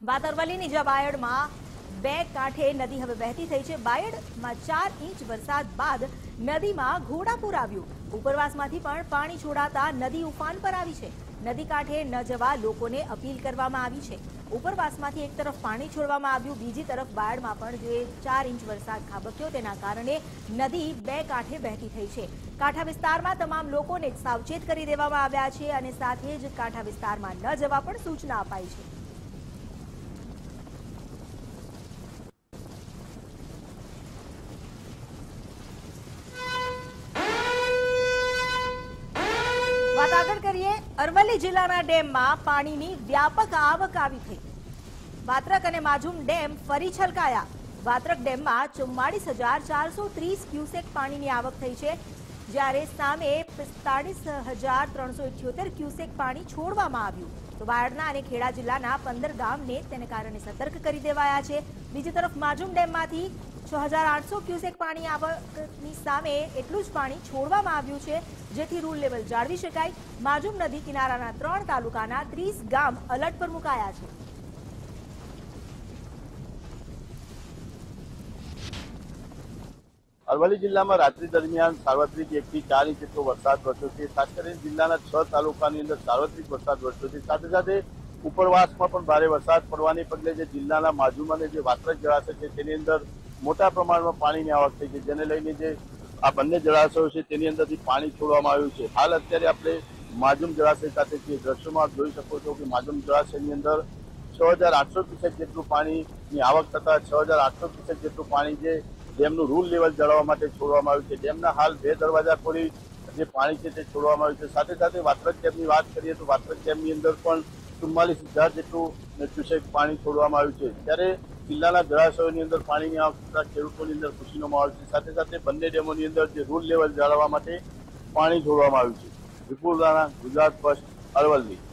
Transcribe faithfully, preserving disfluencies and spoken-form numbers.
વાત અરવલ્લીની જ્યાં બાયડમાં બે કાંઠે નદી હવે વહેતી થઈ છે। બાયડમાં ચાર ઇંચ વરસાદ બાદ નદીમાં ઘોડાપૂર આવ્યું। ઉપરવાસમાંથી પણ પાણી છોડાતા નદી ઉફાન પર આવી છે। નદી કાંઠે ન જવા લોકોને અપીલ કરવામાં આવી છે। ઉપરવાસમાંથી એક તરફ પાણી છોડવામાં આવ્યું, બીજી તરફ બાયડમાં પણ જે ચાર ઇંચ વરસાદ ખાબક્યો તેના કારણે નદી બે કાંઠે વહેતી થઈ છે। કાંઠા વિસ્તારમાં તમામ લોકોને સાવચેત કરી દેવામાં આવ્યા છે અને સાથે જ કાંઠા વિસ્તારમાં ન જવા પણ સૂચના અપાઈ છે। વાત આગળ કરીએ, અરવલ્લી જિલ્લાના ડેમમાં પાણીની વ્યાપક આવક આવી થઈ। વાત્રક અને માઝૂમ ડેમ ફરી છલકાયા। વાત્રક ડેમમાં ચુમ્માળીસ હજાર ચારસો ત્રીસ ક્યુસેક પાણીની આવક થઈ છે, જ્યારે સામે પિસ્તાળીસ હજાર ત્રણસો ઇઠ્યોતેર ક્યુસેક પાણી છોડવામાં આવ્યું। તો બાયડના અને ખેડા જિલ્લાના પંદર ગામને તેને કારણે સતર્ક કરી દેવાયા છે। બીજી તરફ માઝૂમ ડેમમાંથી છ હજાર આઠસો ક્યુસેક પાણી આવકની સામે એટલું જ પાણી છોડવામાં આવ્યું છે, જેથી રૂલ લેવલ જાળવી શકાય। માઝૂમ નદી કિનારાના ત્રણ તાલુકાના ત્રીસ ગામ અલર્ટ પર મુકાયા છે। અરવલ્લી જિલ્લામાં રાત્રિ દરમિયાન સાર્વત્રિક એક થી ચાર ઇંચ જેટલો વરસાદ વરસ્યો છે। ખાસ કરીને જિલ્લાના છ તાલુકાની અંદર સાર્વત્રિક વરસાદ વરસ્યો છે। સાથે સાથે ઉપરવાસમાં પણ ભારે વરસાદ પડવાને પગલે જે જિલ્લાના માઝૂમ અને જે વાત્રક જળાશય છે તેની અંદર મોટા પ્રમાણમાં પાણીની આવક થઈ છે, જેને લઈને જે આ બંને જળાશયો છે તેની અંદરથી પાણી છોડવામાં આવ્યું છે। હાલ અત્યારે આપણે માઝૂમ જળાશય ખાતે છીએ। દ્રશ્યોમાં આપ જોઈ શકો છો કે માઝૂમ જળાશયની અંદર છ હજાર આઠસો ક્યુસેક જેટલું પાણીની આવક થતા છ હજાર આઠસો ક્યુસેક જેટલું પાણી જે ડેમનું રૂલ લેવલ જાળવવા માટે છોડવામાં આવ્યું છે। ડેમના હાલ બે દરવાજા ખોલી જે પાણી છે તે છોડવામાં આવ્યું છે। સાથે સાથે વાત્રક ડેમની વાત કરીએ તો વાત્રક ડેમની અંદર પણ ચુમ્માલીસ હજાર જેટલું ક્યુસેક પાણી છોડવામાં આવ્યું છે, ત્યારે જિલ્લાના જળાશયોની અંદર પાણીની આવક થતા ખેડૂતોની અંદર ખુશીનો માહોલ છે। સાથે સાથે બંને ડેમોની અંદર જે રૂલ લેવલ જાળવવા માટે પાણી છોડવામાં આવ્યું છે। વિપુલ રાણા, ગુજરાત ફર્સ્ટ, અરવલ્લી।